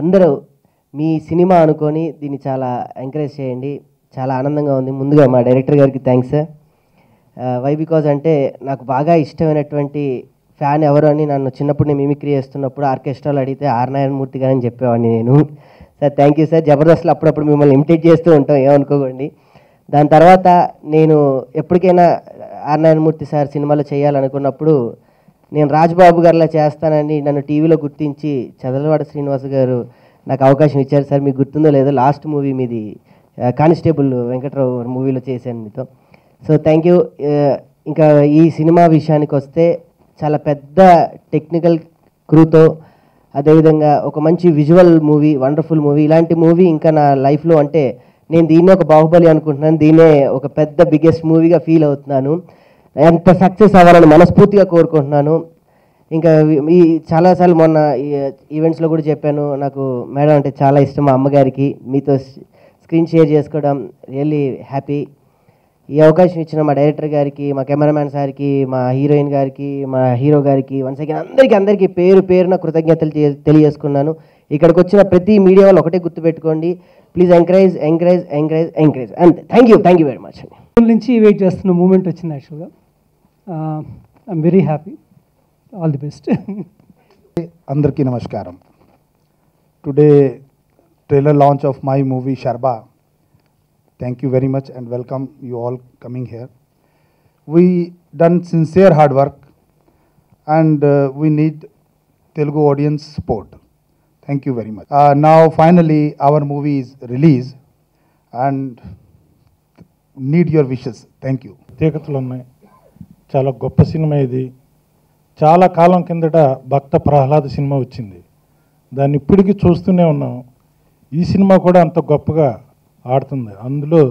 అందరూ మీ సినిమా అనుకొని దీన్ని చాలా ఎంకరేజ్ చేయండి. చాలా ఆనందంగా ఉంది. ముందుగా మా డైరెక్టర్ గారికి థ్యాంక్స్ సార్. వై బికాజ్ అంటే నాకు బాగా ఇష్టమైనటువంటి ఫ్యాన్ ఎవరు అని నన్ను చిన్నప్పుడు నేను మిమిక్రీ చేస్తున్నప్పుడు ఆర్కెస్ట్రాలో అడిగితే ఆర్ నారాయణమూర్తి గారు అని చెప్పేవాడిని నేను. Sir thank you sir. జబర్దస్త్లో అప్పుడప్పుడు మిమ్మల్ని ఇమిటేట్ చేస్తూ ఉంటాం, ఏమనుకోకండి. దాని తర్వాత నేను ఎప్పటికైనా ఆర్ నారాయణమూర్తి సార్ సినిమాలో చేయాలనుకున్నప్పుడు నేను రాజ్బాబు గారిలా చేస్తానని నన్ను టీవీలో గుర్తించి చదలవాడ శ్రీనివాస్ గారు నాకు అవకాశం ఇచ్చారు. సార్ మీకు గుర్తుందో లేదో, లాస్ట్ మూవీ మీది కానిస్టేబుల్ వెంకట్రావు మూవీలో చేశాను మీతో. So thank you. ఇంకా ఈ సినిమా విషయానికి వస్తే చాలా పెద్ద టెక్నికల్ క్రూతో, అదేవిధంగా ఒక మంచి విజువల్ మూవీ, వండర్ఫుల్ మూవీ. ఇలాంటి మూవీ ఇంకా నా లైఫ్లో అంటే నేను దీన్నే ఒక బాహుబలి అనుకుంటున్నాను, దీన్నే ఒక పెద్ద బిగ్గెస్ట్ మూవీగా ఫీల్ అవుతున్నాను. ఎంత సక్సెస్ అవ్వాలని మనస్ఫూర్తిగా కోరుకుంటున్నాను. ఇంకా ఈ చాలాసార్లు మొన్న ఈవెంట్స్లో కూడా చెప్పాను, నాకు మేడం అంటే చాలా ఇష్టం. మా అమ్మగారికి మీతో స్క్రీన్ షేర్ చేసుకోవడం రియల్లీ హ్యాపీ. ఈ అవకాశం ఇచ్చిన మా డైరెక్టర్ గారికి, మా కెమెరామ్యాన్ సార్కి, మా హీరోయిన్ గారికి, మా హీరో గారికి వన్స్ అగైన్ అందరికీ పేరు పేరున కృతజ్ఞతలు తెలియజేసుకున్నాను. ఇక్కడికి వచ్చిన ప్రతి మీడియా వాళ్ళు ఒకటే గుర్తుపెట్టుకోండి, please encourage encourage encourage encourage. అంతే. Thank you very much. నుంచి వెయిట్ చేస్తున్న మూమెంట్ వచ్చింది. యాక్చువల్గా I'm very happy. All the best. అందరికీ నమస్కారం. Today trailer launch of my movie Sharba. Thank you very much and welcome you all coming here. We done sincere hard work and we need Telugu audience support. Thank you very much. Now finally our movie is released and need your wishes. Thank you. ప్రత్యేకతలు ఉన్నాయి. చాలా గొప్ప cinema ఇది. చాలా కాలం కిందట భక్త Prahlada cinema వచ్చింది, దాన్ని ఇప్పటికీ చూస్తూనే ఉన్నాం. ఈ సినిమా కూడా అంత గొప్పగా ఆడుతుంది. అందులో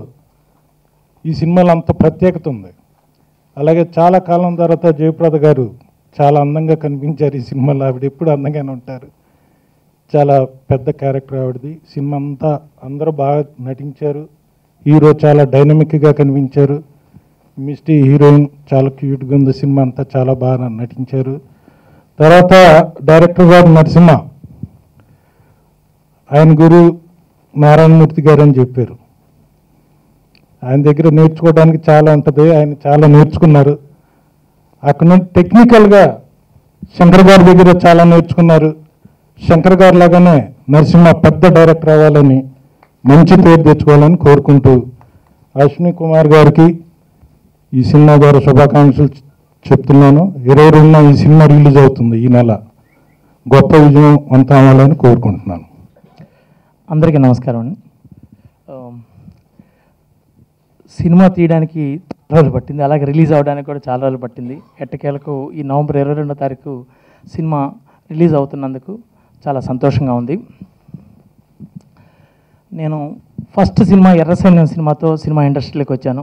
ఈ సినిమాలో అంత ప్రత్యేకత ఉంది. అలాగే చాలా కాలం తర్వాత జయప్రద గారు చాలా అందంగా కనిపించారు ఈ సినిమాలో. ఆవిడ ఎప్పుడు అందంగానే ఉంటారు. చాలా పెద్ద క్యారెక్టర్ ఆవిడది. సినిమా అంతా అందరూ బాగా నటించారు. హీరో చాలా డైనమిక్గా కనిపించారు. మిస్టీ హీరోయిన్ చాలా క్యూట్గా ఉంది. సినిమా అంతా చాలా బాగా నటించారు. తర్వాత డైరెక్టర్ గారు నరసింహ, ఆయన గురు నారాయణమూర్తి గారు అని చెప్పారు. ఆయన దగ్గర నేర్చుకోవడానికి చాలా ఉంటుంది. ఆయన చాలా నేర్చుకున్నారు. అక్కడ నుండి టెక్నికల్గా శంకర్ గారి దగ్గర చాలా నేర్చుకున్నారు. శంకర్ గారు లాగానే నరసింహ పెద్ద డైరెక్టర్ అవ్వాలని, మంచి పేరు తెచ్చుకోవాలని కోరుకుంటూ అశ్విని కుమార్ గారికి ఈ సినిమా ద్వారా శుభాకాంక్షలు చెప్తున్నాను. 22న ఈ సినిమా రిలీజ్ అవుతుంది. ఈ నెల గొప్ప విజయం అంతా అవ్వాలని కోరుకుంటున్నాను. అందరికీ నమస్కారం అండి. సినిమా తీయడానికి చాలా రోజులు పట్టింది, అలాగే రిలీజ్ అవ్వడానికి కూడా చాలా రోజులు పట్టింది. ఎట్టకేలకు ఈ నవంబర్ 22వ తారీఖు సినిమా రిలీజ్ అవుతున్నందుకు చాలా సంతోషంగా ఉంది. నేను ఫస్ట్ సినిమా ఎర్రసైన్యం సినిమాతో సినిమా ఇండస్ట్రీలోకి వచ్చాను.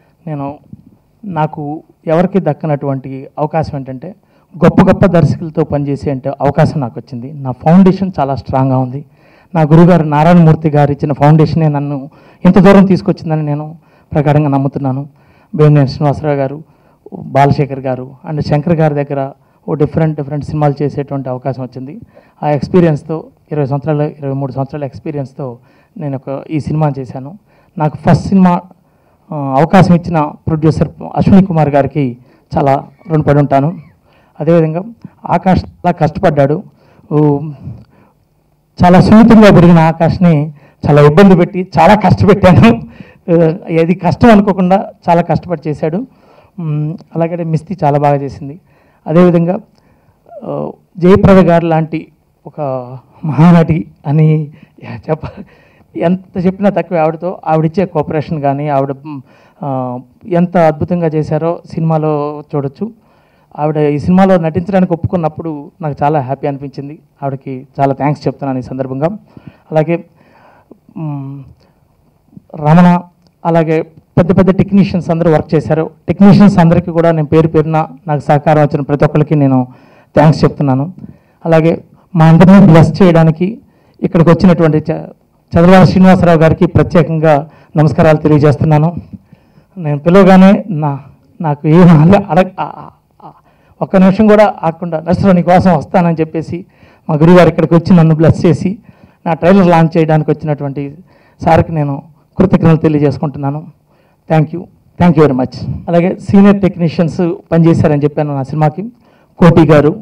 నాకు ఎవరికి దక్కనటువంటి అవకాశం ఏంటంటే గొప్ప గొప్ప దర్శకులతో పనిచేసే అవకాశం నాకు వచ్చింది. నా ఫౌండేషన్ చాలా స్ట్రాంగ్గా ఉంది. నా గురుగారు నారాయణమూర్తి గారు ఇచ్చిన ఫౌండేషనే నన్ను ఇంత దూరం తీసుకొచ్చిందని నేను ప్రగాఢంగా నమ్ముతున్నాను. వేమినేని శ్రీనివాసరావు గారు, బాలశేఖర్ గారు అండ్ శంకర్ గారి దగ్గర డిఫరెంట్ సినిమాలు చేసేటువంటి అవకాశం వచ్చింది. ఆ ఎక్స్పీరియన్స్తో 23 సంవత్సరాల ఎక్స్పీరియన్స్తో నేను ఈ సినిమా చేశాను. నాకు ఫస్ట్ సినిమా అవకాశం ఇచ్చిన ప్రొడ్యూసర్ అశ్విని కుమార్ గారికి చాలా రుణపడి ఉంటాను. అదేవిధంగా ఆకాష్ చాలా కష్టపడ్డాడు. చాలా సున్నితంగా పెరిగిన ఆకాష్ని చాలా ఇబ్బంది పెట్టి చాలా కష్టపెట్టాను. అది కష్టం అనుకోకుండా చాలా కష్టపడి చేశాడు. అలాగే మిస్తి చాలా బాగా చేసింది. అదేవిధంగా జయప్రద గారు లాంటి ఒక మహానటి అని ఎంత చెప్పినా తక్కువ. ఆవిడిచ్చే కోఆపరేషన్ కానీ ఆవిడ ఎంత అద్భుతంగా చేశారో సినిమాలో చూడొచ్చు. ఆవిడ ఈ సినిమాలో నటించడానికి ఒప్పుకున్నప్పుడు నాకు చాలా హ్యాపీ అనిపించింది. ఆవిడకి చాలా థ్యాంక్స్ చెప్తున్నాను ఈ సందర్భంగా. అలాగే రమణ, అలాగే పెద్ద టెక్నీషియన్స్ అందరూ వర్క్ చేశారు. టెక్నీషియన్స్ అందరికీ కూడా నేను పేరున నాకు సహకారం వచ్చిన ప్రతి ఒక్కరికి నేను థ్యాంక్స్ చెప్తున్నాను. అలాగే మా అందరినీ బ్లెస్ చేయడానికి ఇక్కడికి వచ్చినటువంటి చదలవాడ శ్రీనివాసరావు గారికి ప్రత్యేకంగా నమస్కారాలు తెలియజేస్తున్నాను. నేను పిలవగానే నాకు ఏం ఒక్క నిమిషం కూడా ఆగకుండా నర్సరావు నీ కోసం వస్తానని చెప్పేసి మా గురుగారు ఇక్కడికి వచ్చి నన్ను బ్లెస్ చేసి నా ట్రైలర్ లాంచ్ చేయడానికి వచ్చినటువంటి సార్కి నేను కృతజ్ఞతలు తెలియజేసుకుంటున్నాను. Thank you very much. అలాగే సీనియర్ టెక్నీషియన్స్ పనిచేశారని చెప్పాను నా సినిమాకి. కోటి గారు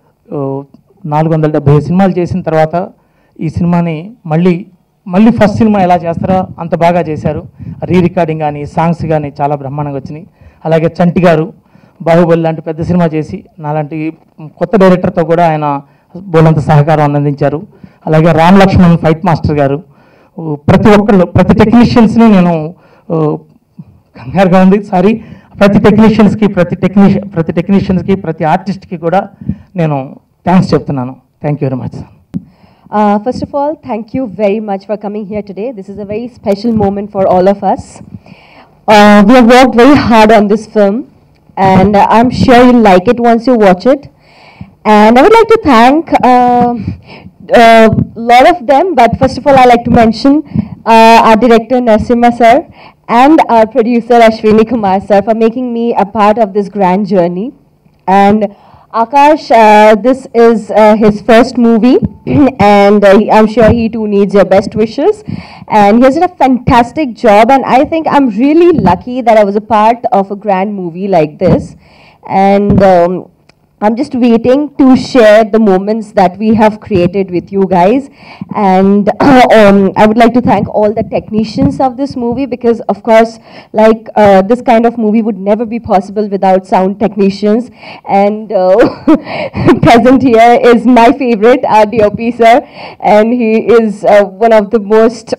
475 సినిమాలు చేసిన తర్వాత ఈ సినిమాని మళ్ళీ ఫస్ట్ సినిమా ఎలా చేస్తారో అంత బాగా చేశారు. రికార్డింగ్ కానీ సాంగ్స్ కానీ చాలా బ్రహ్మాండంగా వచ్చినాయి. అలాగే చంటి గారు బాహుబలి లాంటి పెద్ద సినిమా చేసి నాలాంటి కొత్త డైరెక్టర్తో కూడా ఆయన బోలంత సహకారం అందించారు. అలాగే రామ్ లక్ష్మణ్ ఫైట్ మాస్టర్ గారు, ప్రతి టెక్నీషియన్స్ని నేను కంగారుగా ఉంది సారీ, ప్రతి టెక్నీషియన్స్కి ప్రతి ఆర్టిస్ట్కి కూడా నేను థ్యాంక్స్ చెప్తున్నాను. Thank you very much. First of all, thank you very much for coming here today. This is a very special moment for all of us. We have worked very hard on this film, and I'm sure you'll like it once you watch it. And I would like to thank a lot of them, but first of all, I'd like to mention our director Narasimha sir and our producer Ashwini Kumar sir for making me a part of this grand journey. And Akash, this is his first movie, and I'm sure he too needs your best wishes. And he has done a fantastic job, and I think I'm really lucky that I was a part of a grand movie like this. And I'm just waiting to share the moments that we have created with you guys. And I would like to thank all the technicians of this movie, because of course, like this kind of movie would never be possible without sound technicians. And present here is my favorite, our DOP sir, and he is one of the most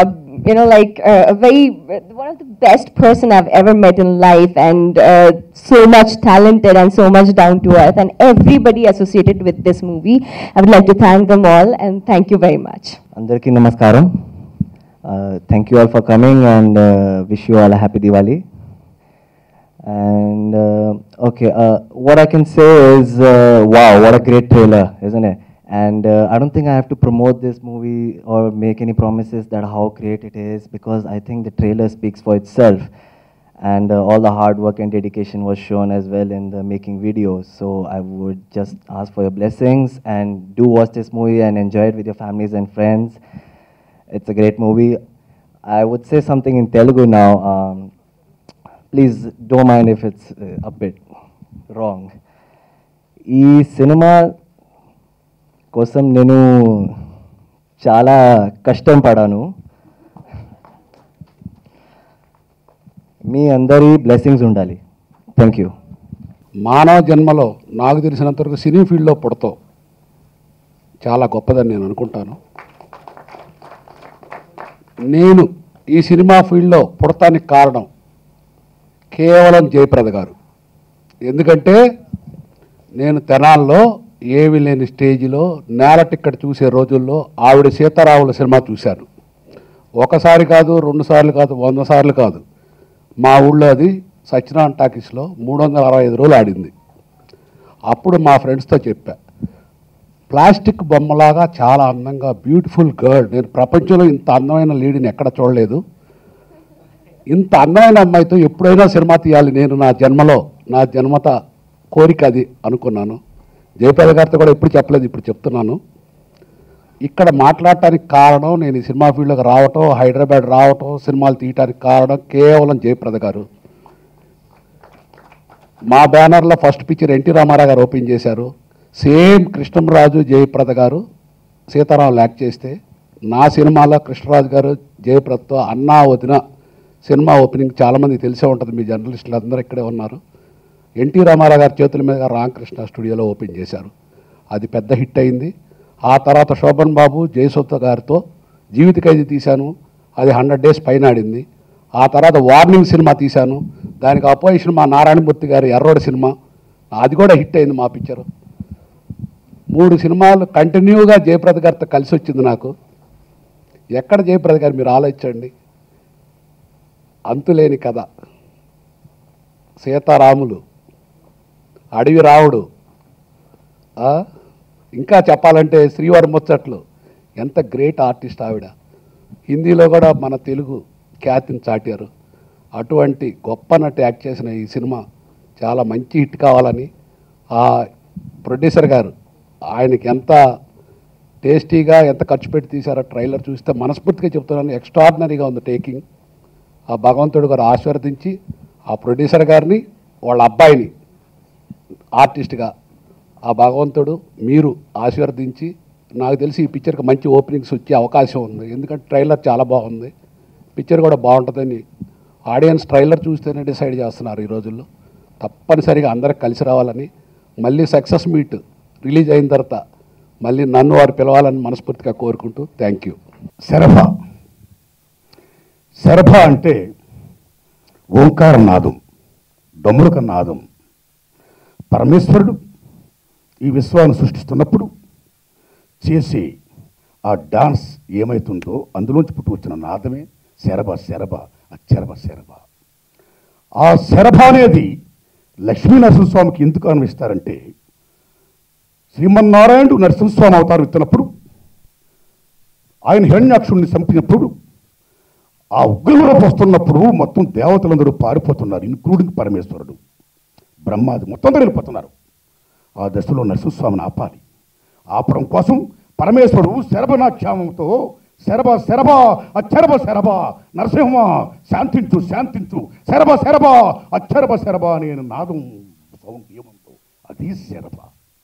one of the best person I've ever met in life, and so much talented and so much down to earth, and everybody associated with this movie. I would like to thank them all, and thank you very much. Andarki namaskaram. Thank you all for coming, and wish you all a happy Diwali. And okay, what I can say is, wow, what a great trailer, isn't it? And I don't think I have to promote this movie or make any promises that how great it is, because I think the trailer speaks for itself. And all the hard work and dedication was shown as well in the making videos. So I would just ask for your blessings, and do watch this movie and enjoy it with your families and friends. It's a great movie. I would say something in Telugu now. Please don't mind if it's a bit wrong. ఈ cinema కోసం నేను చాలా కష్టం పడాను. మీ అందరి blessings ఉండాలి. Thank you. మానవ జన్మలో నాకు తెలిసినంతవరకు సినీ ఫీల్డ్లో పుడతాం చాలా గొప్పదని నేను అనుకుంటాను. నేను ఈ సినిమా ఫీల్డ్లో పుడతానికి కారణం కేవలం జయప్రద గారు. ఎందుకంటే నేను తెనాల్లో ఏమీ లేని స్టేజిలో నేల టిక్కెట్ చూసే రోజుల్లో ఆవిడ సీతారాముల సినిమా చూశాను. ఒకసారి కాదు, 2 సార్లు కాదు, 100 సార్లు కాదు. మా ఊళ్ళో అది సత్యనారాయణ టాకీస్లో 365 రోజులు ఆడింది. అప్పుడు మా ఫ్రెండ్స్తో చెప్పా, ప్లాస్టిక్ బొమ్మలాగా చాలా అందంగా బ్యూటిఫుల్ గర్ల్, నేను ప్రపంచంలో ఇంత అందమైన లేడీని ఎక్కడ చూడలేదు, ఇంత అందమైన అమ్మాయితో ఎప్పుడైనా సినిమా తీయాలి నేను నా జన్మత కోరిక అది అనుకున్నాను. జయప్రద గారితో కూడా ఎప్పుడు చెప్పలేదు, ఇప్పుడు చెప్తున్నాను. ఇక్కడ మాట్లాడటానికి కారణం, నేను ఈ సినిమా ఫీల్డ్లోకి రావటం, హైదరాబాద్ రావటం, సినిమాలు తీయటానికి కారణం కేవలం జయప్రద గారు. మా బ్యానర్లో ఫస్ట్ పిక్చర్ ఎన్టీ రామారావు గారు ఓపెన్ చేశారు. సేమ్ కృష్ణరాజు జయప్రద గారు సీతారాం యాక్ట్ చేస్తే, నా సినిమాలో కృష్ణరాజు గారు జయప్రదతో అన్నా వదిన సినిమా ఓపెనింగ్ చాలామంది తెలిసే ఉంటుంది, మీ జర్నలిస్టులు అందరూ ఇక్కడే ఉన్నారు. ఎన్టీ రామారావు గారి చేతుల మీద రామకృష్ణ స్టూడియోలో ఓపెన్ చేశారు. అది పెద్ద హిట్ అయింది. ఆ తర్వాత శోభన్ బాబు జయసుధ గారితో జీవిత ఖైదీ తీశాను, అది 100 డేస్ పైన ఆడింది. ఆ తర్వాత వార్నింగ్ సినిమా తీశాను, దానికి అపోజిషన్ మా నారాయణమూర్తి గారి ఎర్రోడ్ సినిమా, అది కూడా హిట్ అయింది మా పిక్చరు. 3 సినిమాలు కంటిన్యూగా జయప్రద గారితో కలిసి వచ్చింది నాకు. ఎక్కడ జయప్రద గారు మీరు ఆలోచించండి, అంతులేని కథ, సీతారాములు, అడవి రావుడు, ఇంకా చెప్పాలంటే శ్రీవారి ముచ్చట్లు, ఎంత గ్రేట్ ఆర్టిస్ట్ ఆవిడ. హిందీలో కూడా మన తెలుగు ఖ్యాతిని చాటారు. అటువంటి గొప్ప నటి యాక్ట్ చేసిన ఈ సినిమా చాలా మంచి హిట్ కావాలని ఆ ప్రొడ్యూసర్ గారు ఆయనకి ఎంత టేస్టీగా ఎంత ఖర్చు పెట్టి తీశారో ట్రైలర్ చూస్తే మనస్ఫూర్తిగా చెప్తున్నాను, ఎక్స్ట్రాడినరీగా ఉంది టేకింగ్. ఆ భగవంతుడు గారు ఆశీర్వదించి ఆ ప్రొడ్యూసర్ గారిని వాళ్ళ అబ్బాయిని ఆర్టిస్ట్గా ఆ భగవంతుడు మీరు ఆశీర్వదించి నాకు తెలిసి ఈ పిక్చర్కి మంచి ఓపెనింగ్స్ వచ్చే అవకాశం ఉంది. ఎందుకంటే ట్రైలర్ చాలా బాగుంది, పిక్చర్ కూడా బాగుంటుందని ఆడియన్స్ ట్రైలర్ చూస్తేనే డిసైడ్ చేస్తున్నారు ఈ రోజుల్లో. తప్పనిసరిగా అందరికి కలిసి రావాలని, మళ్ళీ సక్సెస్ మీట్ రిలీజ్ అయిన తర్వాత మళ్ళీ నన్ను వారు పిలవాలని మనస్ఫూర్తిగా కోరుకుంటూ థ్యాంక్ యూ. శరభ అంటే ఓంకార నాదం, డొమ్మురక నాదం. పరమేశ్వరుడు ఈ విశ్వాన్ని సృష్టిస్తున్నప్పుడు చేసే ఆ డాన్స్ ఏమైతుందో అందులోంచి పుట్టి వచ్చిన నాదమే శరభ. శరభ అచ్చరభ శరభ. ఆ శరభ అనేది లక్ష్మీ నరసింహస్వామికి ఎందుకు అన్వయిస్తారంటే, శ్రీమన్నారాయణుడు నరసింహస్వామి అవతారం ఎత్తినప్పుడు ఆయన హిరణ్యాక్షుడిని చంపినప్పుడు ఆ ఉగ్రరూపం వస్తున్నప్పుడు మొత్తం దేవతలందరూ పారిపోతున్నారు, ఇంక్లూడింగ్ పరమేశ్వరుడు. బ్రహ్మాది మొత్తం అందరూ వెళ్ళిపోతున్నారు. ఆ దశలో నరసింహస్వామిని ఆపాలి. ఆపడం కోసం పరమేశ్వరుడు శరభనాఖ్యామంతో శరభ శరభ అచ్చరభ శరభ, నరసింహ శాంతించు శాంతించు, శరభ శరభ అచ్చరభ శరభ అనే నాదం సౌండ్ ఏమంతో అది శరభ.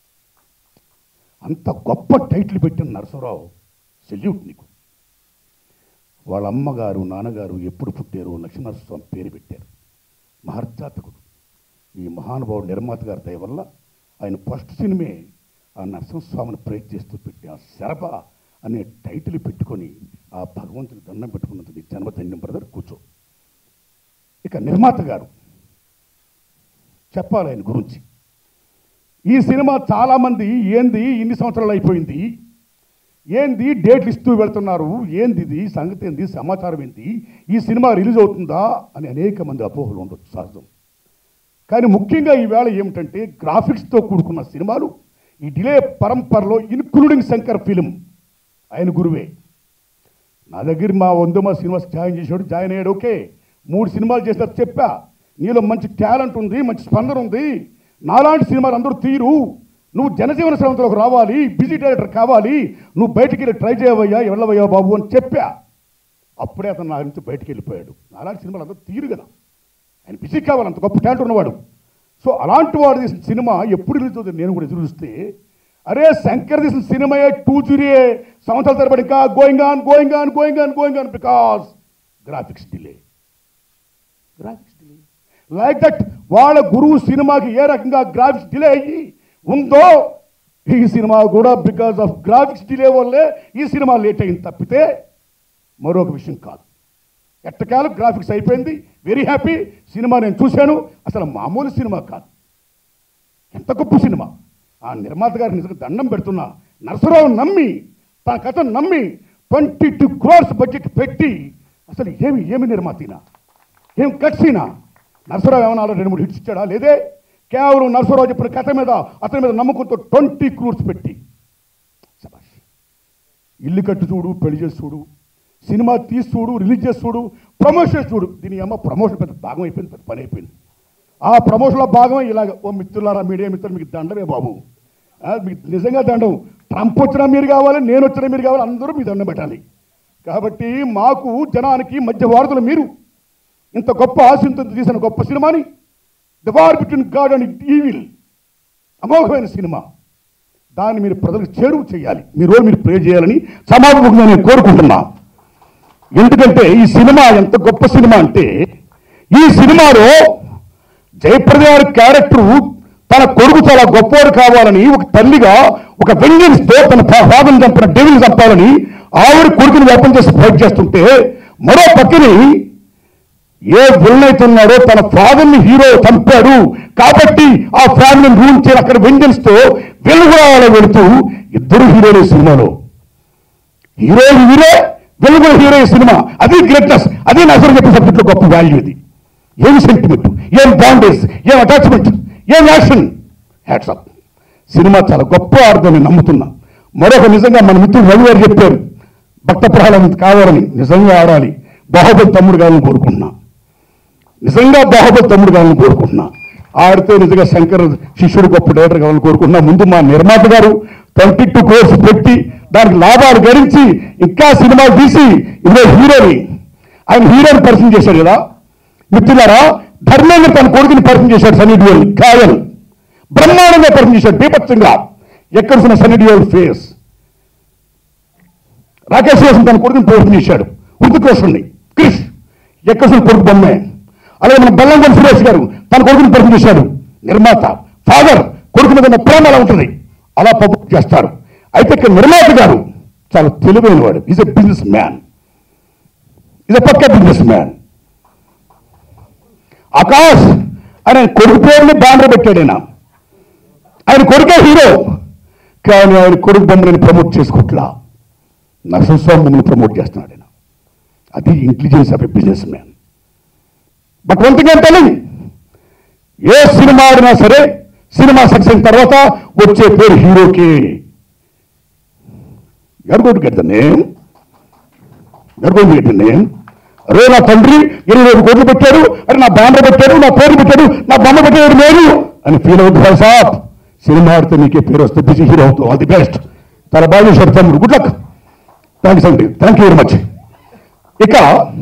అంత గొప్ప టైటిల్ పెట్టిన నరసింహరావు, సెల్యూట్ నీకు. వాళ్ళ అమ్మగారు నాన్నగారు ఎప్పుడు పుట్టారో లక్ష్మీనరసింహస్వామి పేరు పెట్టారు. మహర్జాతకుడు. ఈ మహానుభావుడు నిర్మాత గారి దయ వల్ల ఆయన ఫస్ట్ సినిమే ఆ నరసింహస్వామిని ప్రేజ్ చేస్తూ పెట్టి ఆ శరభ అనే టైటిల్ పెట్టుకొని ఆ భగవంతుని దండం పెట్టుకున్నందుకు జన్మధన్యం. బ్రదర్ కూర్చో. ఇక నిర్మాత గారు చెప్పాలి ఆయన గురించి. ఈ సినిమా చాలామంది ఏంది ఇన్ని సంవత్సరాలు అయిపోయింది, ఏంది డేట్లు ఇస్తూ వెళ్తున్నారు, ఏంది ఇది సంగతి, ఏంది సమాచారం, ఏంది ఈ సినిమా రిలీజ్ అవుతుందా అని అనేక మంది అపోహలు ఉండొచ్చు, సహజం. కానీ ముఖ్యంగా ఈవేళ ఏమిటంటే గ్రాఫిక్స్తో కూడుకున్న సినిమాలు ఈ డిలే పరంపరలో ఇన్క్లూడింగ్ శంకర్ ఫిలిం ఆయన గురువే. నా దగ్గర మా వందమ సినిమా జాయిన్ చేసాడు, జాయిన్ అయ్యాడు. ఓకే, 3 సినిమాలు చేసినట్టు చెప్పా, నీలో మంచి టాలెంట్ ఉంది, మంచి స్పందన ఉంది, నాలాంటి సినిమాలు అందరూ తీరు, నువ్వు జనజీవన శ్రమంలోకి రావాలి, బిజీ డైరెక్టర్ కావాలి, నువ్వు బయటికి వెళ్ళి ట్రై చేయవయ్యా, వెళ్ళవయ్యా బాబు అని చెప్పా. అప్పుడే అతను నా నుంచి బయటికి వెళ్ళిపోయాడు. నాలాంటి సినిమాలు అందరూ తీరు కదా, ఆయన బిజీ కావాలి, అంత గొప్ప టాలెంట్ ఉన్నవాడు. సో అలాంటి వాడు తీసిన సినిమా ఎప్పుడు రిలీజ్ అవుతుంది నేను కూడా ఎదురు చూస్తే, అరే శంకర్ తీసిన సినిమా 2 సంవత్సరాల తరబడి ఇంకా going on because graphics delay. Like that వాళ్ళ గురువు సినిమాకి ఏ రకంగా గ్రాఫిక్స్ డిలే అయ్యి ఉందో ఈ సినిమా కూడా బికాస్ ఆఫ్ గ్రాఫిక్స్ డిలే వల్లే ఈ సినిమా లేట్ అయింది తప్పితే మరొక విషయం కాదు. ఎట్టకాలం గ్రాఫిక్స్ అయిపోయింది, వెరీ హ్యాపీ. సినిమా నేను చూశాను, అసలు మామూలు సినిమా కాదు, ఎంత గొప్ప సినిమా. ఆ నిర్మాత గారికి నిజంగా దండం పెడుతున్నా. నరసరావు నమ్మి, తన కథను నమ్మి 22 crores బడ్జెట్ పెట్టి, అసలు ఏమి నిర్మాతనా, ఏం కట్సినా. నరసరావు ఏమన్నా 2-3 హిట్స్ ఇచ్చాడా? లేదే. కేవలం నరసరావు చెప్పిన కథ మీద, అతని మీద నమ్మకంతో 20 crores పెట్టి, శభాష్. ఇల్లు కట్టు చూడు, పెళ్లి చేసి చూడు, సినిమా తీసి చూడు, రిలీజ్ చేసి చూడు, ప్రమోషన్ చూడు. దీని అమ్మ ప్రమోషన్ పెద్ద భాగం అయిపోయింది, పెద్ద పని అయిపోయింది. ఆ ప్రమోషన్లో భాగమే ఇలాగ. ఓ మిత్రులారా, మీడియా మిత్రులు, మీకు దండమే బాబు, మీకు నిజంగా దండం. ట్రంప్ వచ్చినా మీరు కావాలి, నేను వచ్చినా మీరు కావాలి, అందరూ మీ దండం పెట్టాలి. కాబట్టి మాకు జనానికి మధ్య వారధులు మీరు. ఇంత గొప్ప ఆశయంతో తీసిన గొప్ప సినిమాని, the war between God and evil, అమోఘమైన సినిమా, దాన్ని మీరు ప్రజలకు చేరువ చేయాలి, మీ రోజు మీరు ప్రే చేయాలని సమాపముఖంగా నేను కోరుకుంటున్నా. ఎందుకంటే ఈ సినిమా ఎంత గొప్ప సినిమా అంటే, ఈ సినిమాలో జయప్రద గారి క్యారెక్టరు తన కొడుకు చాలా గొప్పవాడు కావాలని ఒక తల్లిగా ఒక వెంజన్స్తో తన ఫాదర్ని చంపిన డెవిల్ని చంపాలని ఆవిడ కొడుకుని వ్యాపం చేసి ఫైట్ చేస్తుంటే, మరో పక్కని ఏ విలనైతున్నాడో తన ఫాదర్ని హీరో చంపాడు కాబట్టి ఆ ఫ్యామిలీని రూల్ చేయాలి అక్కడ వెంజన్స్తో వెలుగురావాలని వెళుతూ ఇద్దరు హీరోలు సినిమాలో. హీరో వెలుగు హీరో సినిమా, అది గ్రేట్నెస్, అది నజరు చెప్పే సబ్జెక్ట్లో గొప్ప వాల్యూ. ఇది ఏం సెంటిమెంట్, ఏం బాండేజ్, ఏం అటాచ్మెంట్, ఏం యాక్షన్. Hats off. సినిమా చాలా గొప్ప ఆడుతుందని నమ్ముతున్నా. మరొక నిజంగా మన మిత్రుడు రవి గారు చెప్పారు, భక్త ప్రహ్లాదం కావాలని, నిజంగా ఆడాలి. బాహుబలి తమ్ముడు కావాలని కోరుకుంటున్నా, నిజంగా బాహుబలి తమ్ముడు కావాలని కోరుకుంటున్నా. ఆడితే నిజంగా శంకర్ శిష్యుడు గొప్ప డైరెక్టర్ కావాలని కోరుకుంటున్నా. ముందు మా నిర్మాత గారు 22 crores పెట్టి దానికి లాభాలు గడించి ఇంకా సినిమాలు తీసి ఇదే హీరోని ఆయన హీరోని పరిచయం చేశాడు కదా మిత్రులారా. ధర్మేంద్ర తన కొడుకుని పరిచయం చేశాడు సన్నీ డియోల్ కాయల్ బ్రహ్మాండంగా పరిచయం చేశాడు బీభత్సంగా. ఎక్కడ చూసిన సన్నీ డియోల్ ఫేస్. రాకేష్ రోషన్ తన కొడుకుని పరిచయం చేశాడు హృతిక్ రోషన్ని క్రిష్ ఎక్కడ చూసిన కొడుకు బొమ్మే. అలాగే మన బెల్లంకొండ సురేష్ గారు తన కొడుకుని పరిచయం చేశాడు నిర్మాత. ఫాదర్ కొడుకు మీద ఉన్న ప్రేమ అలా ఉంటుంది అలా పబ్లిక్ చేస్తారు. అయితే ఇక్కడ నిర్మాత గారు చాలా తెలివైన వాడు. Is a business man, is a పక్క బిజినెస్ మ్యాన్. ఆకాష్ ఆయన కొడుకు పేరుని బ్యానర్ పెట్టాడు. ఆయన కొడుకే హీరో, కానీ ఆయన కొడుకు బొమ్మని ప్రమోట్ చేసుకోవట్లా. నరసింహస్వామి బొమ్మని ప్రమోట్ చేస్తున్నాడు ఆయన. అది intelligence of a business man. But one thing అంటే ఏ సినిమా ఆడినా సరే సినిమా సక్సెస్ అయిన తర్వాత వచ్చే పేరు హీరోకి. ఎవరు గెట్ ద నేమ్, ఎవరు గెట్ ద నేమ్. అరే నా తండ్రి 25 కోట్లు పెట్టాడు, అరే నా బ్యానర్ పెట్టాడు, నా పేరు పెట్టాడు, నా బొమ్మ పెట్టాడు నేను అని ఫీల్ అవుతుంది సార్. సినిమా ఆడితే నీకే పేరు వస్తే బిజీ హీరో అవుతావు. All the best. చాలా బాగా చేశాడు తమ్ముడు. Good luck. థ్యాంక్స్ అండి. Thank you very much. ఇక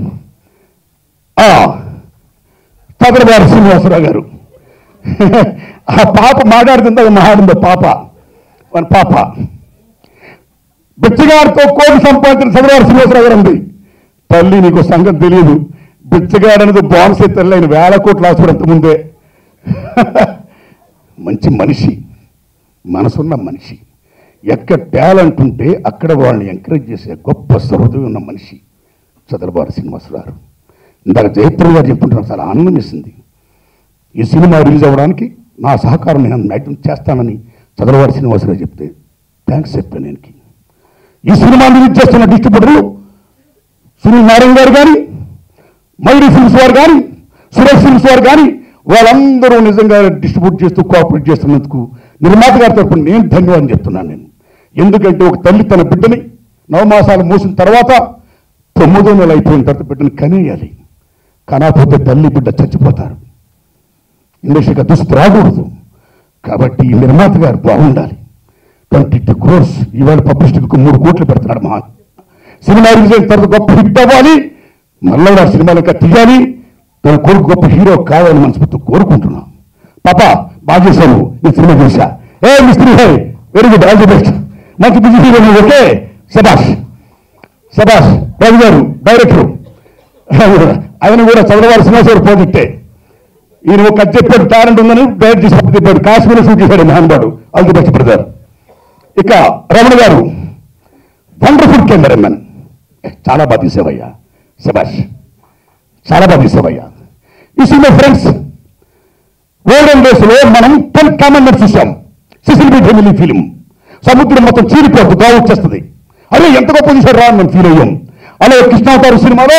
చంద్రబాబు శ్రీనివాసరావు గారు ఆ పాప మాట్లాడుతుందా మాట్లాడిందో పాప మన పాప బిచ్చగారితో కోటి సంపాదించిన చంద్రబాబు శ్రీనివాసరావు గారు ఉంది. తల్లి నీకు సంగతి తెలియదు. బిచ్చగాడు అనేది బాన్సే తల్లి ఆయన 1000 కోట్లు ఆశపడంత ముందే. మంచి మనిషి, మనసున్న మనిషి. ఎక్కడ టాలెంట్ ఉంటే అక్కడ వాళ్ళని ఎంకరేజ్ చేసే గొప్ప సహృదయం ఉన్న మనిషి చంద్రబాబు శ్రీనివాసరావు. ఇందాక జయప్రద గారు చెప్పుకుంటున్నారు, చాలా ఆనందం వేసింది. ఈ సినిమా రిలీజ్ అవ్వడానికి నా సహకారం నేను మ్యాక్సిమం చేస్తానని చంద్రబాబు శ్రీనివాసరావు చెప్తే థ్యాంక్స్ చెప్పాను నేను. ఈ సినిమా రిలీజ్ చేస్తున్న డిస్ట్రిబ్యూటర్లు సునీల్ నారాయణ గారు కానీ, మైరీ ఫిల్మ్స్ వారు కానీ, సురేష్ ఫిల్మ్స్ వారు కానీ వాళ్ళందరూ నిజంగా డిస్ట్రిబ్యూట్ చేస్తూ కోఆపరేట్ చేస్తున్నందుకు నిర్మాత గారి తరఫున నేను ధన్యవాదం చెప్తున్నాను నేను. ఎందుకంటే ఒక తల్లి తన బిడ్డని 9 మాసాలు మోసిన తర్వాత 9వ నెల అయిపోయిన తర్వాత బిడ్డని కనేయాలి. కనకపోతే తల్లి బిడ్డ చచ్చిపోతారు. ఇండస్ట్రీగా దుస్థితి రాకూడదు. కాబట్టి ఈ నిర్మాత గారు బాగుండాలి. 22 crores ఇవాళ పబ్లిసిటీకి 3 కోట్లు పెడుతున్నాడు. మహా సినిమా రిలీజ్ అయిన తర్వాత గొప్ప హిట్ అవ్వాలి, మళ్ళీ సినిమాలు ఇంకా తీయాలి, తన కొడుకు గొప్ప హీరో కావాలని మనస్ఫూర్తి కోరుకుంటున్నాం. పాప బాగా చేశాను, నేను సినిమా చూసా. మిస్త్రీ హై very good, all the best. మంచి బిజీ హీరో ఓకే. శబాష్ శబాష్. రవి గారు డైరెక్టర్, ఆయన కూడా చంద్రబాబు శ్రీనివాసరావు ప్రాజెక్టే. ఈయన ఒక చెప్పాడు టాలెంట్ ఉందని డైరెక్ట్ చేసి చెప్పాడు. కాశ్మీర్ షూట్ చేశాడు మహానుభావుడు. All the best brother. ఇక రమణ గారు వండర్ఫుల్ కెమెరామెన్, చాలా బాగా తీసేవయ్యా. శబాష్, చాలా బాగా తీసేవయ్యా. ఈ సినిమా ఫ్రెండ్స్ ఓల్డెన్ డేస్ లో మనం 10 కామెంట్స్ చూసాం. Cecil B family film. సముద్రం మొత్తం చీలిపోద్దు, గావు వచ్చేస్తుంది. అదే ఎంత గొప్ప తీశారు రా అని మనం ఫీల్ అయ్యాం. అలాగే కృష్ణావతారం సినిమాలో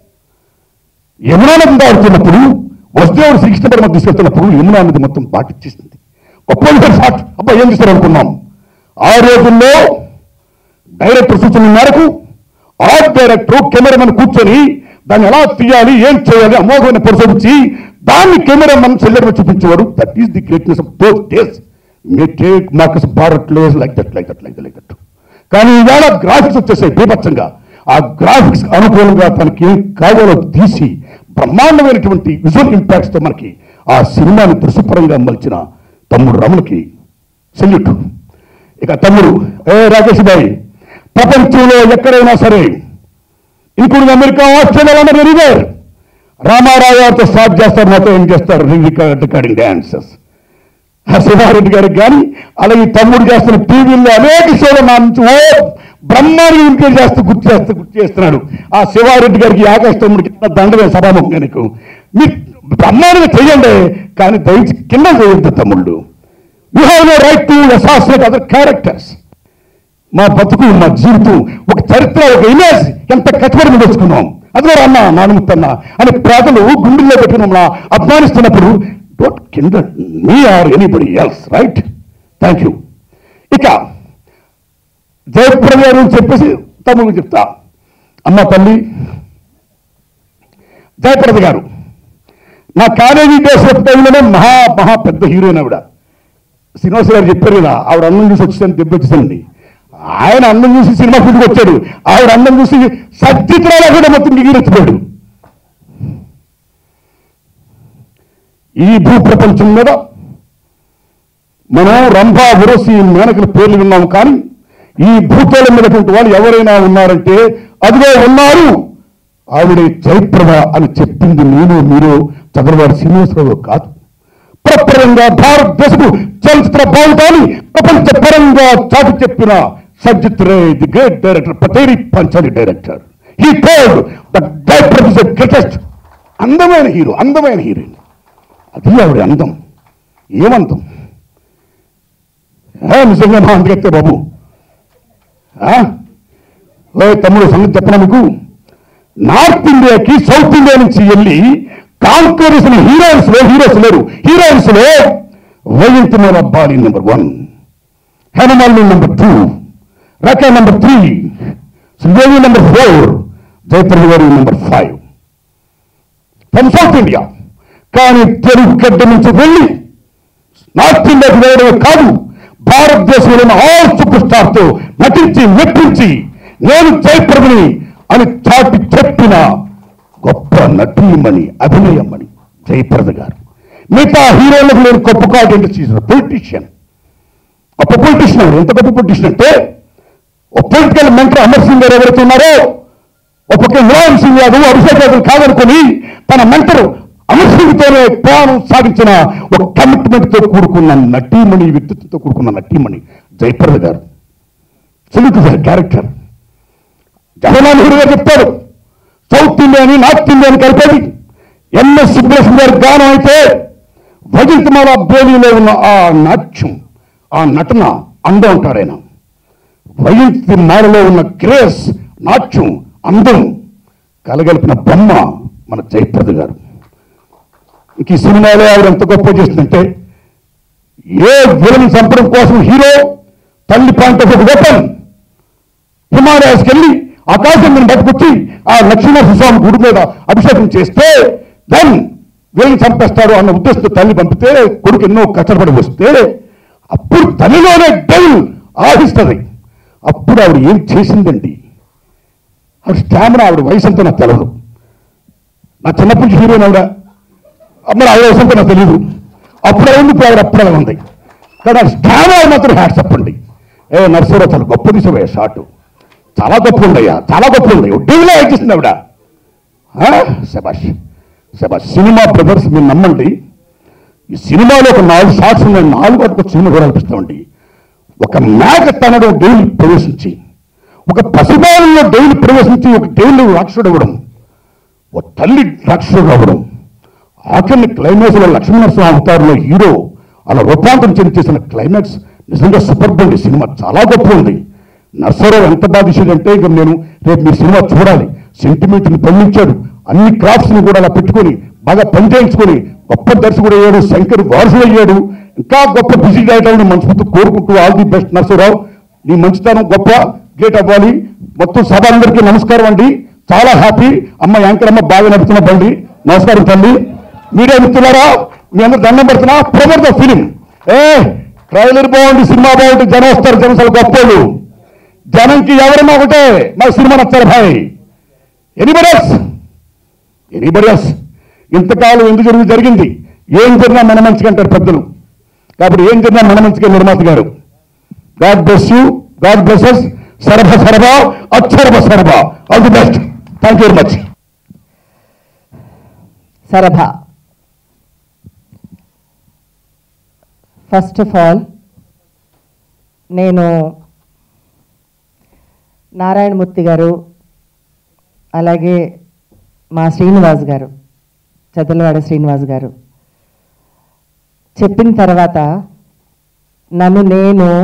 యమునా నది దాడుతున్నప్పుడు వసుదేవుడు శ్రీకృష్ణ పరమ తీసుకెళ్తున్నప్పుడు యమునా నది మొత్తం పాటిచ్చేస్తుంది. గొప్ప షాట్. అబ్బా ఏం చేస్తారు అనుకున్నాం. ఆ రోజుల్లో డైరెక్టర్ సూచన మేరకు ఆర్ట్ డైరెక్టర్ కెమెరామెన్ కూర్చొని దాన్ని ఎలా తీయాలి, ఏం చేయాలి అమోఘమైన పరిశోధించి దాన్ని కెమెరామెన్ సెల్లర్ చూపించేవాడు. That is the greatness of those days. May take marks Bharat place like that. కానీ ఇవాళ గ్రాఫిక్స్ వచ్చేసాయి బీభత్సంగా. ఆ గ్రాఫిక్స్ అనుకూలంగా తనకి ఏం కావాలో తీసి బ్రహ్మాండమైనటువంటి విజువల్ ఇంపాక్ట్స్తో మనకి ఆ సినిమాని దృశ్యపరంగా మలిచిన తమ్ముడు రమణకి సెల్యూట్. ఇక తమ్ముడు రాకేష్ భాయ్, ప్రపంచంలో ఎక్కడైనా సరే ఇంక్లూడింగ్ అమెరికా, ఆస్ట్రేలియా అందరూ రామారావు గారితో స్టార్ట్ చేస్తారు, నాతో ఏం చేస్తారు రికార్డింగ్ డాన్సెస్. శివారెడ్డి గారికి కానీ అలాగే తమ్ముడు చేస్తున్న టీవీల్లో అనేక షోలు నా నుంచి బ్రహ్మాండంగా ఇంక్లూడ్ గుర్తు చేస్తున్నాడు. ఆ శివారెడ్డి గారికి ఆకాశ్ తమ్ముడికి దండమే సభాముఖంగా నీకు మీరు బ్రహ్మాండంగా చెయ్యండి, కానీ దయచి కింద చేయొద్దు తమ్ముళ్ళు. You have no right to assassinate other characters. మా బతుకు, మా జీవితం, ఒక చరిత్ర, ఒక ఇమేజ్ ఎంత కట్టుబడి తెచ్చుకున్నాం. అదే అన్న నానుముత్తన్న అని ప్రజలు గుండెల్లో పెట్టి మమ్మల్ని అభిమానిస్తున్నప్పుడు don't kinder me or anybody else, right? Thank you. ఇక జయప్రద గారు చెప్పేసి తమ్ముడు చెప్తా. అమ్మ తల్లి జయప్రద గారు నా కాలేజీ డేస్ టైంలోనే మహా పెద్ద హీరోయిన్ ఆవిడ. శ్రీనివాస గారు చెప్పారు కదా, ఆవిడ అన్నం చూసి వచ్చేసాను దెబ్బ వచ్చేసానండి. ఆయన అందం చూసి సినిమా ఫీల్డ్కి వచ్చాడు, ఆవిడ అందం చూసి సచిత్రాల కూడా మొత్తం దిగిరెచ్చిపోయాడు. ఈ భూ ప్రపంచం మీద మనం రంభా ఉరసి మేనకల పేర్లు విన్నాం, కానీ ఈ భూతోళం మీదటువంటి వాళ్ళు ఎవరైనా ఉన్నారంటే అదిగో ఉన్నారు, ఆవిడే జయప్రద అని చెప్పింది నేను మీరు చంద్రబాబు శ్రీనివాసరావు కాదు. ప్రపరంగా భారతదేశపు చలచిత్ర భావితాన్ని ప్రపంచ పరంగా చాటి చెప్పిన Satyajit Ray, the great director, Pather Panchali director. He told that director is the greatest. అందమైన హీరో, అందమైన హీరోయిన్, అది ఆవిడ అందం. ఏమందం నిజంగా మా అందుకెత్తే బాబు. తమ్ముడు సంగతి చెప్పనా మీకు, నార్త్ ఇండియాకి సౌత్ ఇండియా నుంచి వెళ్ళి కాంకర్ చేసిన హీరోయిన్స్ లేరు. హీరోయిన్స్ లో Vyjayanthimala Bali number 1, Hema Malini number 2, Rekha number 3, Sridevi number 4, Jaya Prada గారు నెంబర్ 5 ఫ్రమ్ సౌత్ ఇండియా. కానీ తెలుగు గడ్డ నుంచి వెళ్ళి నార్త్ ఇండియాకి వెళ్ళడమే కాదు, భారతదేశంలో ఆల్ సూపర్ స్టార్ తో నటించి మెప్పించి నేను జయప్రదని అని చాటి చెప్పిన గొప్ప నటీమణి, అభినయమణి జయప్రద గారు. మిగతా హీరోలకు నేను గొప్ప కాదు చేసిన పొలిటీషియన్. గొప్ప పొలిటీషియన్, ఎంత గొప్ప పొలిటీషియన్ అంటే ఒక పొలిటికల్ మెంటర్ అమర్ సింగ్ గారు ఎవరైతే ఉన్నారో, ఒక ములాయం సింగ్ యాదవ్ అభిషేక్ యాదవ్ కాదనుకుని తన మెంటర్ అమర్ సింగ్తోనే ప్రాణం సాగించిన ఒక కమిట్మెంట్ తో కూడుకున్న నటీమణి, వ్యక్తిత్వంతో కూడుకున్న నటీమణి జయప్రద గారు. సెల్యూట్ గారి క్యారెక్టర్. జగన్మోహన్ రెడ్డి గారు చెప్తారు, సౌత్ ఇండియాని నార్త్ ఇండియాని కలిపేది ఎంఎస్ సుబ్బలక్ష్మి గారి గానం అయితే వైజయంతిమాల బోలీలో ఉన్న ఆ నాట్యం, ఆ నటన అందం అంటారు ఆయన. వైజయంతిమాలలో ఉన్న గ్రేస్, నాట్యం, అందం కలగలిపిన బొమ్మ మన జయప్రద గారు. ఇంక ఈ సినిమాలో ఆవిడ ఎంత గొప్ప చేస్తుందంటే, ఏ విలన్ చంపడం కోసం హీరో తల్లి పాయింట్ ఆఫ్ ఒక వెపన్ హిమాలయాస్కి వెళ్ళి ఆకాశం మీద బట్టుకొచ్చి ఆ లక్ష్మీనరసింహస్వామి గుడి మీద అభిషేకం చేస్తే దెన్ విలన్ చంపేస్తాడు అన్న ఉద్దేశంతో తల్లి పంపితే కొడుకు ఎన్నో కష్టపడి వస్తే అప్పుడు తల్లిలోనే డెవిల్ ఆహిస్తుంది. అప్పుడు ఆవిడ ఏం చేసిందండి, ఆవిడ స్టామినా, ఆవిడ వయసు అంతా నాకు తెలవదు. నా చిన్నప్పటి నుంచి హీరోయిన్ ఆవిడ, మరి ఆవిడ వయసు అంతా నాకు తెలియదు. అప్పుడు అయింది, ఇప్పుడు ఆవిడ అప్పుడే ఉంది. కానీ ఆ స్టామినా మాత్రం హ్యాట్స్ చెప్పండి. నర్సరావు చాలా గొప్ప తీసేవయ్యా షాట్, చాలా గొప్ప ఉందయ్యా, చాలా గొప్ప ఉంది. డెవిలే యాక్ట్ చేసింది ఆవిడ. శబాష్ శబాష్. సినిమా బ్రదర్స్ మీరు నమ్మండి, ఈ సినిమాలో ఒక 4 షాట్స్ ఉన్నాయి, 4 వాటికి సినిమా కూడా అనిపిస్తామండి. ఒక మేక తనడు డెవిల్ ప్రవేశించి, ఒక పసిబాలలో డెవిల్ ప్రవేశించి, ఒక డెవిల్ రాక్షసుడు అవ్వడం, ఒక తల్లి రాక్షసుడు అవ్వడం, ఆఖరిని క్లైమాక్స్లో లక్ష్మీనరసింహ అవతారంలో హీరో అలా రూపాంతరం చెంది చేసిన క్లైమాక్స్ నిజంగా సూపర్ ఉంది. సినిమా చాలా గొప్ప ఉంది. నర్సరావు ఎంత బాగా తీసాడంటే, ఇక నేను రేపు మీరు సినిమా చూడాలి. సెంటిమెంట్ని పండించాడు, అన్ని క్రాఫ్ట్స్ని కూడా అలా పెట్టుకొని బాగా పనిచేయించుకొని గొప్ప దర్శకుడు అయ్యాడు, శంకర్ వారసుడు అయ్యాడు. ఇంకా గొప్ప బిజీ డైరెక్టర్ని మనస్ఫూర్తి కోరుకుంటూ ఆల్ ది బెస్ట్ నర్సరావు. నీ మంచితనం గొప్ప గ్రేట్ అవ్వాలి. మొత్తం సభ అందరికీ నమస్కారం అండి, చాలా హ్యాపీ. అమ్మ యాంకర్ అమ్మ బాగా నడుస్తున్న బండి. నమస్కారం తల్లి. మీడియా మిత్రులారా, మీ అందరూ దండం పెడుతున్నా. Promote the film. ట్రైలర్ బాగుంది, సినిమా బాగుంటుంది, జనం వస్తారు, జనం చాలా గొప్పలు. జనంకి ఎవరన్నా ఒకటే, మా సినిమా నచ్చారు భాయ్. ఎనీబడి ఎల్స్ ఇంతకాలం ఎందుకు జరిగింది, ఏం జరిగినా మన మంచిగా అంటారు పెద్దలు. కాబట్టి ఏం జరిగినా మన మంచిగా నిర్మాత గారు. God bless you, god bless. Sarabha Sarabha అక్షరభ Sarabha. All the best. Thank you very much. Sarabha. First of all నేను నారాయణమూర్తి గారు, అలాగే మా శ్రీనివాస్ గారు, చదలవాడ శ్రీనివాస్ గారు చెప్పిన తర్వాత నేను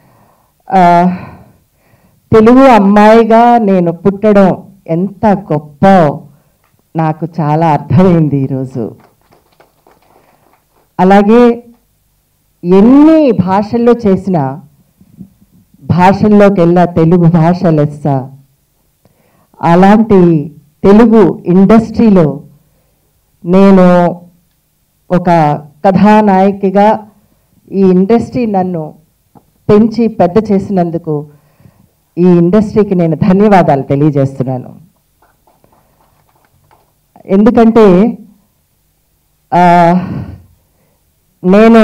తెలుగు అమ్మాయిగా నేను పుట్టడం ఎంత గొప్ప నాకు చాలా అర్థమైంది ఈరోజు. అలాగే ఎన్ని భాషల్లో చేసినా భాషల్లోకి వెళ్ళా తెలుగు భాష లెస్స. అలాంటి తెలుగు ఇండస్ట్రీలో నేను ఒక కథానాయికగా ఈ ఇండస్ట్రీ నన్ను పెంచి పెద్ద చేసినందుకు ఈ ఇండస్ట్రీకి నేను ధన్యవాదాలు తెలియజేస్తున్నాను. ఎందుకంటే నేను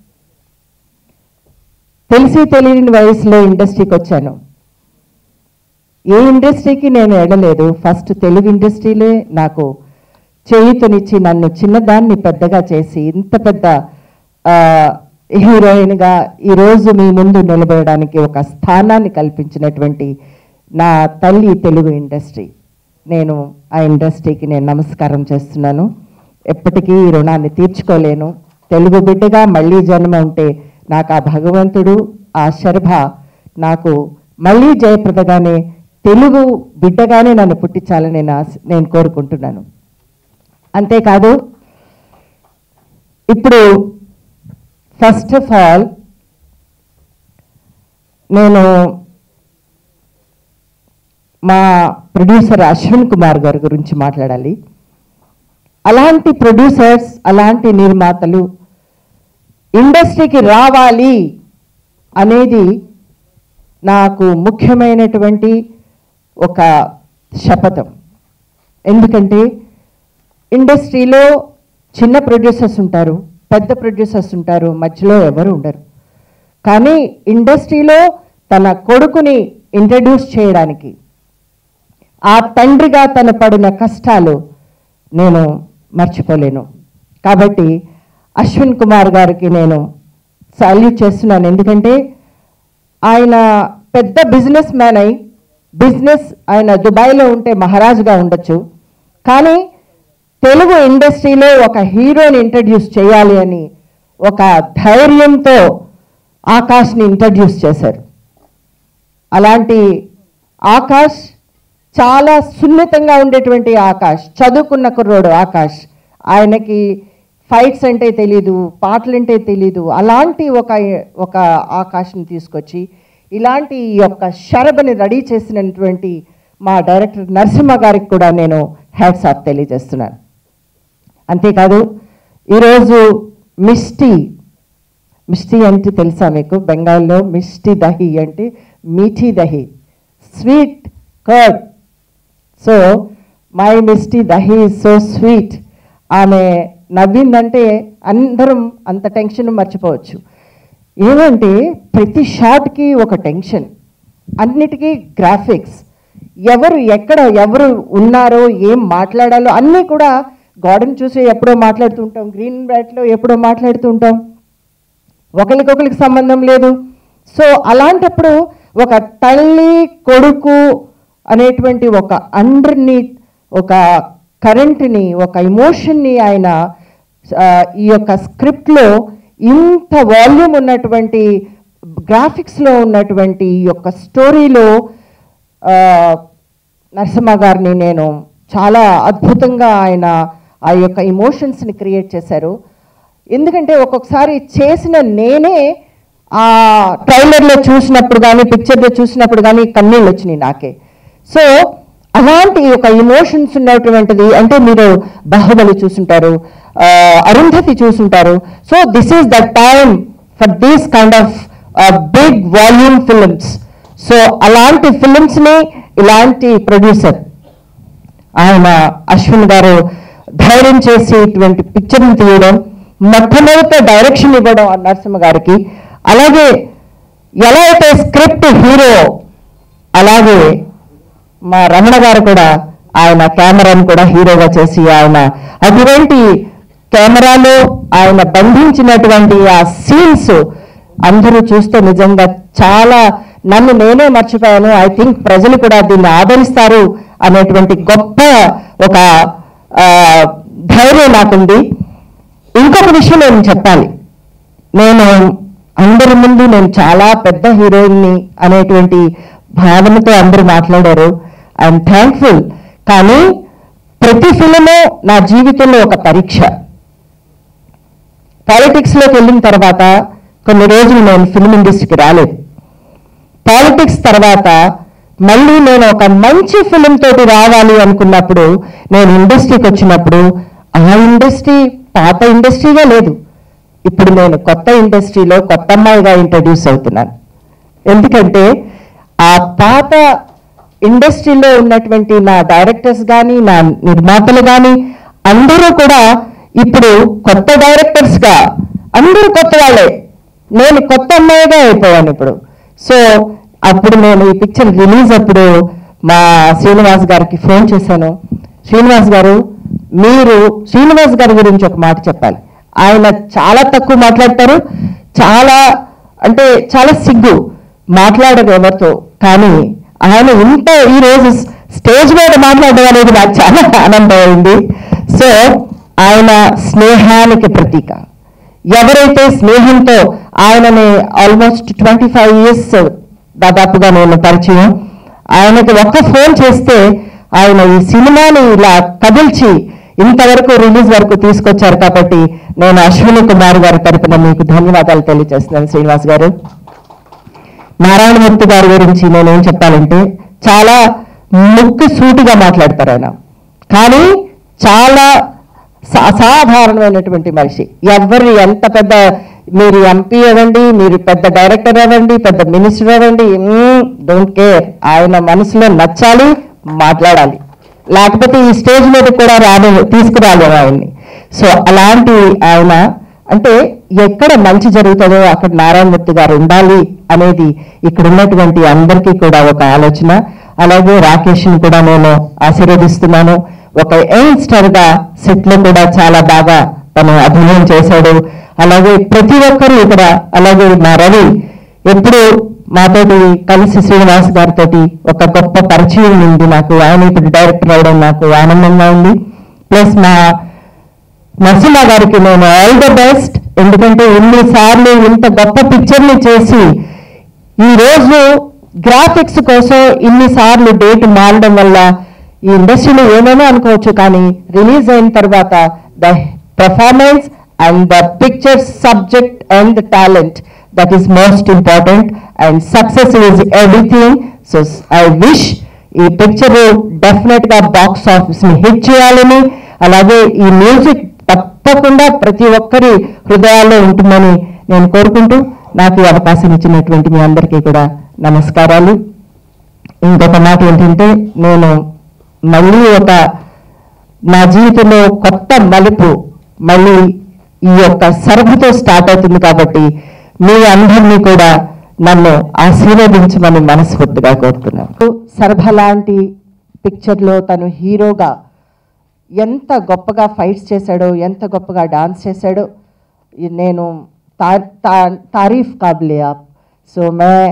తెలిసి తెలియని వయసులో ఇండస్ట్రీకి వచ్చాను. ఏ ఇండస్ట్రీకి నేను వెళ్ళలేదు. ఫస్ట్ తెలుగు ఇండస్ట్రీలే నాకు చేయుతనిచ్చి నన్ను చిన్నదాన్ని పెద్దగా చేసి ఇంత పెద్ద హీరోయిన్గా ఈరోజు మీ ముందు నిలబడడానికి ఒక స్థానాన్ని కల్పించినటువంటి నా తల్లి తెలుగు ఇండస్ట్రీ. నేను ఆ ఇండస్ట్రీకి నేను నమస్కారం చేస్తున్నాను. ఎప్పటికీ ఈ రుణాన్ని తీర్చుకోలేను. తెలుగు బిడ్డగా మళ్ళీ జన్మ ఉంటే నాకు ఆ భగవంతుడు, ఆ శర్భ నాకు మళ్ళీ జయప్రదగానే తెలుగు బిడ్డగానే నన్ను పుట్టించాలని నేను కోరుకుంటున్నాను. అంతేకాదు, ఇప్పుడు ఫస్ట్ ఆఫ్ ఆల్ నేను మా ప్రొడ్యూసర్ అశ్విన్ కుమార్ గారి గురించి మాట్లాడాలి. అలాంటి ప్రొడ్యూసర్స్, అలాంటి నిర్మాతలు ఇండస్ట్రీకి రావాలి అనేది నాకు ముఖ్యమైనటువంటి ఒక శపథం. ఎందుకంటే ఇండస్ట్రీలో చిన్న ప్రొడ్యూసర్స్ ఉంటారు, పెద్ద ప్రొడ్యూసర్స్ ఉంటారు, మధ్యలో ఎవరు ఉండరు. కానీ ఇండస్ట్రీలో తన కొడుకుని ఇంట్రడ్యూస్ చేయడానికి ఆ తండ్రిగా తను పడిన కష్టాలు నేను మర్చిపోలేను. కాబట్టి అశ్విన్ కుమార్ గారికి నేను సాల్యూట్ చేస్తున్నాను. ఎందుకంటే ఆయన పెద్ద బిజినెస్ మ్యాన్ అయి ఆయన దుబాయ్లో ఉంటే మహారాజుగా ఉండొచ్చు, కానీ తెలుగు ఇండస్ట్రీలో ఒక హీరోని ఇంట్రడ్యూస్ చేయాలి అని ఒక ధైర్యంతో ఆకాష్ని ఇంట్రడ్యూస్ చేశారు. అలాంటి ఆకాష్ చాలా సున్నితంగా ఉండేటువంటి ఆకాష్, చదువుకున్న కుర్రోడు ఆకాష్. ఆయనకి ఫైట్స్ అంటే తెలీదు, పాటలంటే తెలీదు. అలాంటి ఒక ఆకాష్ని తీసుకొచ్చి ఇలాంటి యొక్క శరభని రెడీ చేసినటువంటి మా డైరెక్టర్ నరసింహ గారికి కూడా నేను హ్యాట్స్ ఆఫ్ తెలియజేస్తున్నాను. అంతేకాదు, ఈరోజు మిష్టి అంటే తెలుసా మీకు? బెంగాల్లో మిష్టి దహి అంటే మీఠీ దహి, sweet curd. So my mishti dahi is so sweet. ఆమె నవ్విందంటే అందరం అంత టెన్షన్ మర్చిపోవచ్చు. ఏమంటే ప్రతి షాట్కి ఒక టెన్షన్, అన్నిటికీ గ్రాఫిక్స్, ఎవరు ఉన్నారో, ఏం మాట్లాడాలో అన్నీ కూడా గార్డెన్ చూసి ఎప్పుడో మాట్లాడుతూ ఉంటాం, గ్రీన్ బ్యాట్లో ఎప్పుడో మాట్లాడుతూ ఉంటాం, ఒకరికొకరికి సంబంధం లేదు. సో అలాంటప్పుడు ఒక తల్లి కొడుకు అనేటువంటి ఒక అండర్నీత్ ఒక కరెంట్ని, ఒక ఇమోషన్ని ఆయన ఈ యొక్క స్క్రిప్ట్లో ఇంత వాల్యూమ్ ఉన్నటువంటి గ్రాఫిక్స్లో ఉన్నటువంటి ఈ యొక్క స్టోరీలో నరసింహ గారిని నేను చాలా అద్భుతంగా ఆయన ఆ యొక్క ఇమోషన్స్ని క్రియేట్ చేశారు. ఎందుకంటే ఒక్కొక్కసారి చేసిన నేనే ఆ ట్రైలర్లో చూసినప్పుడు కానీ, పిక్చర్లో చూసినప్పుడు కానీ కన్నీళ్ళు వచ్చినాయి నాకే. సో అలాంటి ఒక ఇమోషన్స్ ఉన్నటువంటిది, అంటే మీరు బాహుబలి చూసుంటారు, అరుంధతి చూసుంటారు. So this is the time for these kind of big volume films. So అలాంటి ఫిలిమ్స్ని ఇలాంటి ప్రొడ్యూసర్ ఆయన అశ్విన్ గారు ధైర్యం చేసి ఇటువంటి పిక్చర్ని తీయడం, మొట్టమొదట డైరెక్షన్ ఇవ్వడం ఆ నరసింహ గారికి. అలాగే ఎలా అయితే స్క్రిప్ట్ హీరో, అలాగే మా రమణ గారు కూడా ఆయన కెమెరాను కూడా హీరోగా చేసి ఆయన అటువంటి కెమెరాలో ఆయన బంధించినటువంటి ఆ సీన్స్ అందరూ చూస్తే నిజంగా చాలా నన్ను నేనే మర్చిపోయాను. ఐ థింక్ ప్రజలు కూడా దీన్ని ఆదరిస్తారు అనేటువంటి గొప్ప ఒక ధైర్యం నాకుంది. ఇంకొక విషయం నేను చెప్పాలి. నేను అందరి ముందు నేను చాలా పెద్ద హీరోయిన్ని అనేటువంటి భావనతో అందరూ మాట్లాడారు. I'm thankful. కానీ ప్రతి ఫిలిము నా జీవితంలో ఒక పరీక్ష. పాలిటిక్స్లోకి వెళ్ళిన తర్వాత కొన్ని రోజులు నేను ఫిల్మ్ ఇండస్ట్రీకి రాలేదు. పాలిటిక్స్ తర్వాత మళ్ళీ నేను ఒక మంచి ఫిలిం తోటి రావాలి అనుకున్నప్పుడు, నేను ఇండస్ట్రీకి వచ్చినప్పుడు ఆ ఇండస్ట్రీ పాత ఇండస్ట్రీగా లేదు. ఇప్పుడు నేను కొత్త ఇండస్ట్రీలో కొత్త అమ్మాయిగా ఇంట్రడ్యూస్ అవుతున్నాను. ఎందుకంటే ఆ పాత ఇండస్ట్రీలో ఉన్నటువంటి నా డైరెక్టర్స్ కానీ నా నిర్మాతలు కానీ అందరూ కూడా ఇప్పుడు కొత్త డైరెక్టర్స్గా అందరూ కొత్త వాళ్ళే. నేను కొత్త అమ్మాయిగా అయిపోయాను ఇప్పుడు. సో అప్పుడు నేను ఈ పిక్చర్ రిలీజ్ అప్పుడు మా శ్రీనివాస్ గారికి ఫోన్ చేశాను. శ్రీనివాస్ గారు, మీరు శ్రీనివాస్ గారి గురించి ఒక మాట చెప్పాలి. ఆయన చాలా తక్కువ మాట్లాడతారు, అంటే చాలా సిగ్గు, మాట్లాడరు ఎవరితో. కానీ ఆయన ఇంత ఈరోజు స్టేజ్ మీద మాట్లాడడం అనేది నాకు చాలా ఆనందమైంది. సో ఆయన స్నేహానికి ప్రతీక. ఎవరైతే స్నేహంతో ఆయనని ఆల్మోస్ట్ 25 years దాదాపుగా నేను పరిచయం. ఆయనకి ఒక్క ఫోన్ చేస్తే ఆయన ఈ సినిమాని ఇలా కదిల్చి ఇంతవరకు రిలీజ్ వరకు తీసుకొచ్చారు. కాబట్టి నేను అశ్విని కుమార్ గారి తరపున మీకు ధన్యవాదాలు తెలియజేస్తున్నాను శ్రీనివాస్ గారు. నారాయణమూర్తి గారి గురించి నేనేం చెప్పాలంటే, చాలా ముక్కు సూటిగా మాట్లాడతారు ఆయన, కానీ చాలా అసాధారణమైనటువంటి మనిషి. ఎవరు ఎంత పెద్ద, మీరు ఎంపీ అవ్వండి, మీరు పెద్ద డైరెక్టర్ అవ్వండి, పెద్ద మినిస్టర్ అవ్వండి, డోంట్ కేర్. ఆయన మనసులో నచ్చాలి, మాట్లాడాలి, లేకపోతే ఈ స్టేజ్ మీద కూడా తీసుకురాలేము ఆయన్ని. సో అలాంటి ఆయన అంటే ఎక్కడ మంచి జరుగుతుందో అక్కడ నారాయణమూర్తి గారు ఉండాలి అనేది ఇక్కడ ఉన్నటువంటి అందరికీ కూడా ఒక ఆలోచన. అలాగే రాకేష్ని కూడా నేను ఆశీర్వదిస్తున్నాను. ఒక యంగ్స్టర్గా సెట్లో కూడా చాలా బాగా తను అభినయం చేశాడు. అలాగే ప్రతి ఒక్కరూ ఇక్కడ, అలాగే మా రవి ఎప్పుడు మాతోటి కలిసి శ్రీనివాస్ గారితో ఒక గొప్ప పరిచయం ఉంది నాకు. ఆయన ఇప్పుడు డైరెక్టర్ అవడం నాకు ఆనందంగా ఉంది. ప్లస్ మా నరసింహ గారికి నేను ఆల్ ద బెస్ట్. ఎందుకంటే ఇన్నిసార్లు ఇంత గొప్ప పిక్చర్ని చేసి ఈరోజు గ్రాఫిక్స్ కోసం ఇన్నిసార్లు డేట్ మారడం వల్ల ఈ ఇండస్ట్రీలో ఏమైనా అనుకోవచ్చు, కానీ రిలీజ్ అయిన తర్వాత the performance and the picture subject and the talent, that is most important and success is everything. So I wish ఈ పిక్చర్ డెఫినెట్ గా బాక్స్ ఆఫీస్ ని హిట్ చేయాలని, అలాగే ఈ మ్యూజిక్ తప్పకుండా ప్రతి ఒక్కరి హృదయాల్లో ఉంటుందని నేను కోరుకుంటూ నాకు ఈ అవకాశం ఇచ్చినటువంటి మీ అందరికీ కూడా నమస్కారాలు. ఇంకొక మాట ఏంటంటే, నేను మళ్ళీ నా జీవితంలో కొత్త మలుపు మళ్ళీ ఈ యొక్క సర్భతో స్టార్ట్ అవుతుంది. కాబట్టి మీ అందరినీ కూడా నన్ను ఆశీర్వదించమని మనస్ఫూర్తిగా కోరుతున్నాను. సర్భ లాంటి పిక్చర్లో తను హీరోగా ఎంత గొప్పగా ఫైట్స్ చేశాడో, ఎంత గొప్పగా డాన్స్ చేశాడో, నేను तारीफ काबिल आप. सो मैं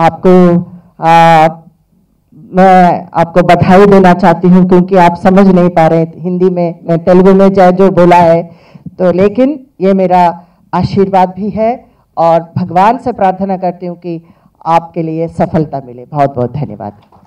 आपको बधाई देना चाहती हूँ, क्योंकि आप समझ नहीं पा रहे हिंदी में, मैं तेलुगु में जो बोला है तो, लेकिन ये मेरा आशीर्वाद भी है और भगवान से प्रार्थना करती हूँ कि आपके लिए सफलता मिले. बहुत बहुत धन्यवाद.